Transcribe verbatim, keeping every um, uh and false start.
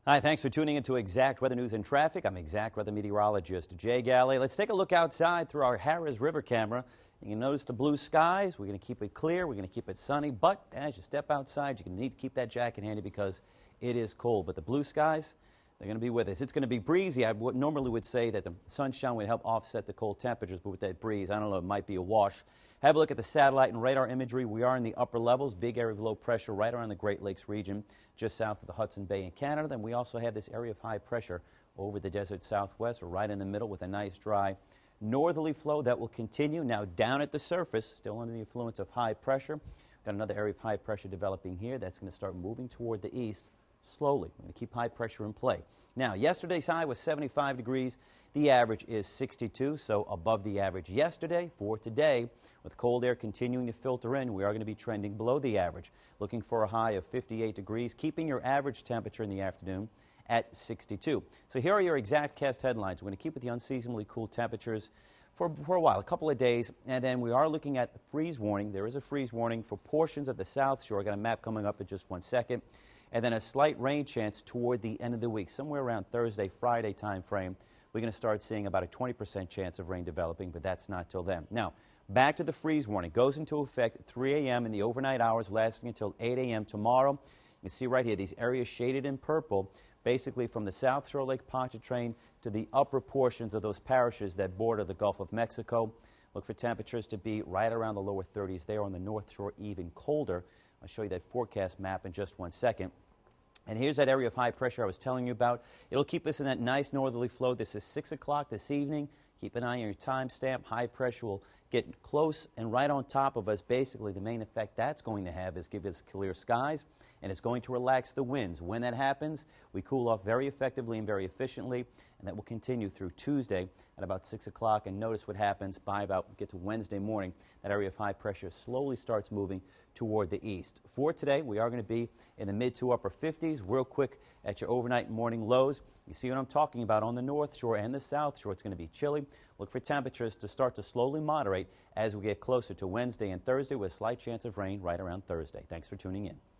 Hi, thanks for tuning into Exact Weather News and Traffic. I'm Exact Weather Meteorologist Jay Galley. Let's take a look outside through our Harris River camera. You can notice the blue skies. We're going to keep it clear. We're going to keep it sunny. But as you step outside, you're going to need to keep that jacket handy because it is cold. But the blue skies, they're going to be with us. It's going to be breezy. I would normally would say that the sunshine would help offset the cold temperatures, but with that breeze, I don't know, it might be a wash. Have a look at the satellite and radar imagery. We are in the upper levels, big area of low pressure right around the Great Lakes region, just south of the Hudson Bay in Canada. Then we also have this area of high pressure over the desert southwest, right in the middle with a nice dry northerly flow that will continue. Now down at the surface, still under the influence of high pressure. Got another area of high pressure developing here that's going to start moving toward the east slowly. We're going to keep high pressure in play. Now, yesterday's high was seventy-five degrees. The average is sixty-two, so above the average yesterday. For today, with cold air continuing to filter in, we are going to be trending below the average, looking for a high of fifty-eight degrees, keeping your average temperature in the afternoon at sixty-two. So here are your ExactCast headlines. We're going to keep with the unseasonably cool temperatures for, for a while, a couple of days, and then we are looking at the freeze warning. There is a freeze warning for portions of the South Shore. I got a map coming up in just one second. And then a slight rain chance toward the end of the week, somewhere around Thursday, Friday time frame. We're going to start seeing about a twenty percent chance of rain developing, but that's not till then. Now, back to the freeze warning. It goes into effect at three A M in the overnight hours, lasting until eight A M tomorrow. You can see right here, these areas shaded in purple, basically from the South Shore Lake Pontchartrain to the upper portions of those parishes that border the Gulf of Mexico. Look for temperatures to be right around the lower thirties there, on the North Shore even colder. I'll show you that forecast map in just one second. And here's that area of high pressure I was telling you about. It'll keep us in that nice northerly flow. This is six o'clock this evening. Keep an eye on your timestamp. High pressure will get close and right on top of us. Basically, the main effect that's going to have is give us clear skies, and it's going to relax the winds. When that happens, we cool off very effectively and very efficiently, and that will continue through Tuesday at about six o'clock. And notice what happens by about, get to Wednesday morning, that area of high pressure slowly starts moving toward the east. For today, we are going to be in the mid to upper fifties. Real quick at your overnight and morning lows. You see what I'm talking about on the North Shore and the South Shore. It's going to be chilly. Look for temperatures to start to slowly moderate as we get closer to Wednesday and Thursday, with a slight chance of rain right around Thursday. Thanks for tuning in.